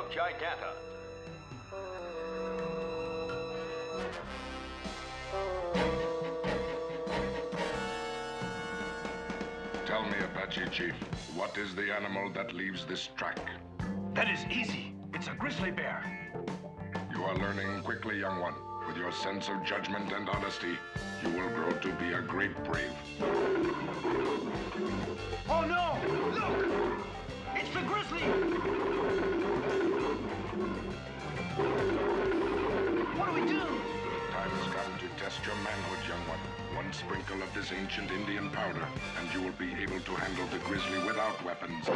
of Giganta. Tell me, Apache Chief, what is the animal that leaves this track? That is easy. It's a grizzly bear. You are learning quickly, young one. With your sense of judgment and honesty, you will grow to be a great brave. Oh no! Look! It's the grizzly! What do we do? Time has come to test your manhood, young one. One sprinkle of this ancient Indian powder, and you will be able to handle the grizzly without weapons.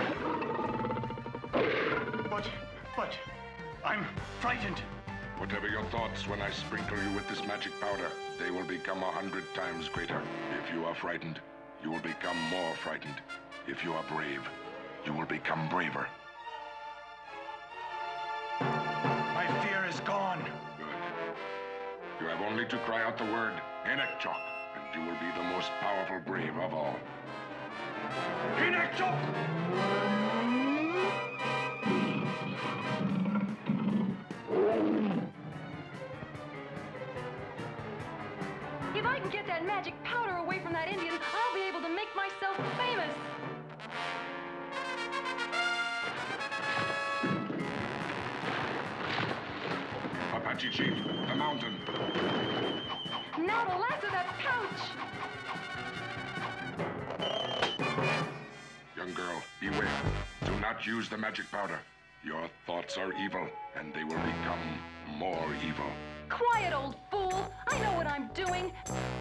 But, I'm frightened. Whatever your thoughts when I sprinkle you with this magic powder, they will become 100 times greater. If you are frightened, you will become more frightened. If you are brave, you will become braver. My fear is gone. Good. You have only to cry out the word, Hinekchok, and you will be the most powerful brave of all. Hinekchok! If I can get that magic powder away from that Indian, I'll be able to make myself famous. Apache Chief, the mountain. Now to lasso that pouch. Young girl, beware. Do not use the magic powder. Your thoughts are evil, and they will become more evil. Quiet, old fool. I know what I'm doing.